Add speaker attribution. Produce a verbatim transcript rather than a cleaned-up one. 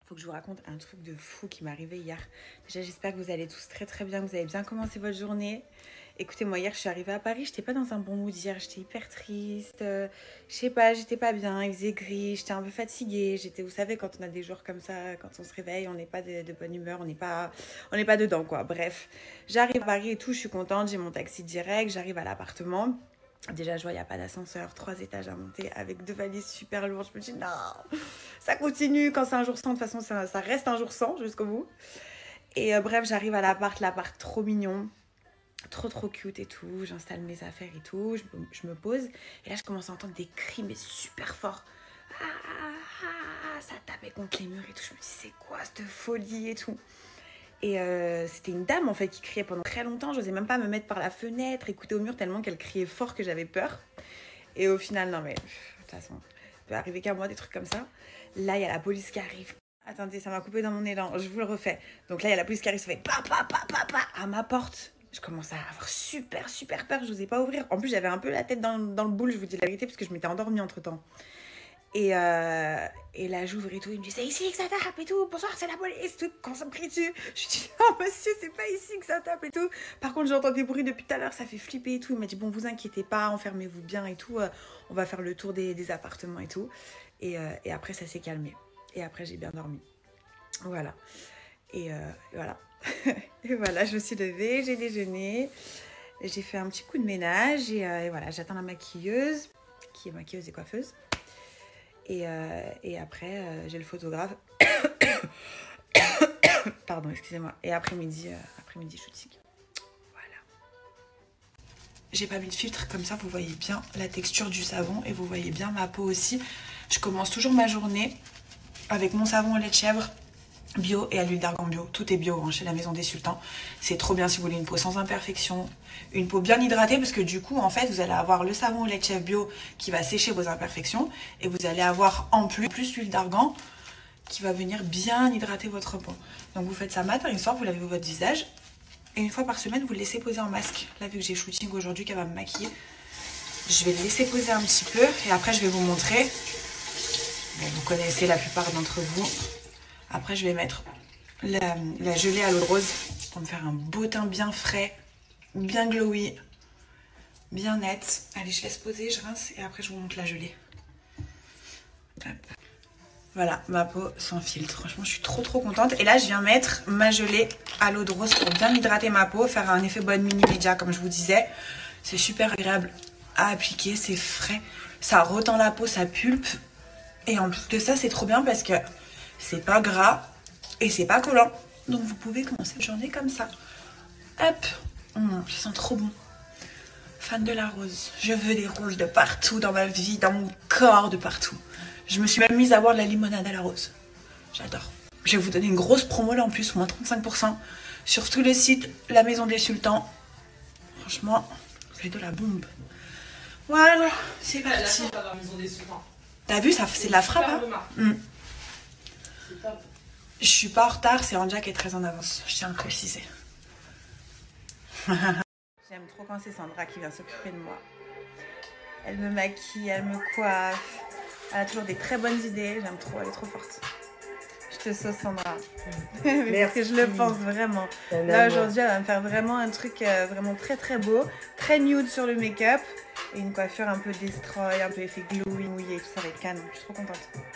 Speaker 1: Faut que je vous raconte un truc de fou qui m'est arrivé hier. Déjà, j'espère que vous allez tous très très bien, que vous avez bien commencé votre journée. Écoutez, moi hier, je suis arrivée à Paris, j'étais pas dans un bon mood hier, j'étais hyper triste. Euh, je sais pas, j'étais pas bien, il faisait gris, j'étais un peu fatiguée. J'étais, vous savez, quand on a des jours comme ça, quand on se réveille, on n'est pas de, de bonne humeur, on n'est pas, on n'est pas dedans, quoi. Bref, j'arrive à Paris et tout, je suis contente, j'ai mon taxi direct, j'arrive à l'appartement. Déjà, je vois, il n'y a pas d'ascenseur, trois étages à monter avec deux valises super lourdes. Je me dis, non, ça continue. Quand c'est un jour sans, de toute façon, ça, ça reste un jour sans jusqu'au bout. Et euh, bref, j'arrive à l'appart, l'appart trop mignon, trop trop cute et tout. J'installe mes affaires et tout, je, je me pose. Et là, je commence à entendre des cris, mais super forts. Ah, ah, ça tapait contre les murs et tout. Je me dis, c'est quoi cette folie et tout. Et euh, c'était une dame en fait qui criait pendant très longtemps. Je n'osais même pas me mettre par la fenêtre, écouter au mur tellement qu'elle criait fort que j'avais peur. Et au final, non mais, de toute façon, il peut arriver qu'à moi des trucs comme ça. Là, il y a la police qui arrive. Attendez, ça m'a coupé dans mon élan, je vous le refais. Donc là, il y a la police qui arrive, ça fait pa pa pa pa pa à ma porte. Je commence à avoir super super peur, je n'osais pas ouvrir. En plus, j'avais un peu la tête dans, dans le boule, je vous dis la vérité, parce que je m'étais endormie entre temps. Et, euh, et là, j'ouvre et tout. Il me dit, c'est ici que ça tape et tout. Bonsoir, c'est la police. Tout, quand ça me crie dessus. Je dis, non, monsieur, c'est pas ici que ça tape et tout. Par contre, j'entends des bruits depuis tout à l'heure. Ça fait flipper et tout. Il m'a dit, bon, vous inquiétez pas, enfermez-vous bien et tout. Euh, on va faire le tour des, des appartements et tout. Et, euh, et après, ça s'est calmé. Et après, j'ai bien dormi. Voilà. Et, euh, et voilà. Et voilà, je me suis levée, j'ai déjeuné. J'ai fait un petit coup de ménage. Et, euh, et voilà, j'attends la maquilleuse, qui est maquilleuse et coiffeuse. Et, euh, et après, euh, j'ai le photographe. Pardon, excusez-moi. Et après-midi, euh, après-midi shooting. Voilà. J'ai pas mis de filtre, comme ça vous voyez bien la texture du savon et vous voyez bien ma peau aussi. Je commence toujours ma journée avec mon savon au lait de chèvre bio et à l'huile d'argan bio. Tout est bio hein, chez la Maison des Sultans. C'est trop bien si vous voulez une peau sans imperfection, une peau bien hydratée parce que du coup en fait vous allez avoir le savon au lait de chèvre bio qui va sécher vos imperfections et vous allez avoir en plus, plus l'huile d'argan qui va venir bien hydrater votre peau. Donc vous faites ça matin et soir, vous lavez votre visage et une fois par semaine vous le laissez poser en masque. Là vu que j'ai shooting aujourd'hui qu'elle va me maquiller, je vais le laisser poser un petit peu et après je vais vous montrer. Bon, vous connaissez la plupart d'entre vous. Après, je vais mettre la, la gelée à l'eau de rose pour me faire un beau teint bien frais, bien glowy, bien net. Allez, je laisse poser, je rince et après, je vous montre la gelée. Hop. Voilà, ma peau sans filtre. Franchement, je suis trop trop contente. Et là, je viens mettre ma gelée à l'eau de rose pour bien hydrater ma peau, faire un effet bonne mini média, comme je vous disais. C'est super agréable à appliquer, c'est frais. Ça retend la peau, ça pulpe. Et en plus de ça, c'est trop bien parce que c'est pas gras et c'est pas collant. Donc vous pouvez commencer la journée comme ça. Hop, mmh, ça sent trop bon. Fan de la rose. Je veux des roses de partout dans ma vie, dans mon corps, de partout. Je me suis même mise à boire de la limonade à la rose. J'adore. Je vais vous donner une grosse promo là en plus, moins trente-cinq pour cent sur tout le site La Maison des Sultans. Franchement, c'est de la bombe. Voilà, c'est parti. T'as vu, ça, c'est de la frappe. Hein mmh. Je suis pas en retard, c'est Anja qui est très en avance. Je tiens à le préciser. J'aime trop quand c'est Sandra qui vient s'occuper de moi. Elle me maquille, elle me coiffe. Elle a toujours des très bonnes idées. J'aime trop, elle est trop forte. Je te sauce Sandra. Parce que je le pense vraiment. Là aujourd'hui, elle va me faire vraiment un truc euh, vraiment très très beau. Très nude sur le make-up. Et une coiffure un peu destroy, un peu effet glowing, mouillé, tout ça avec canon. Je suis trop contente.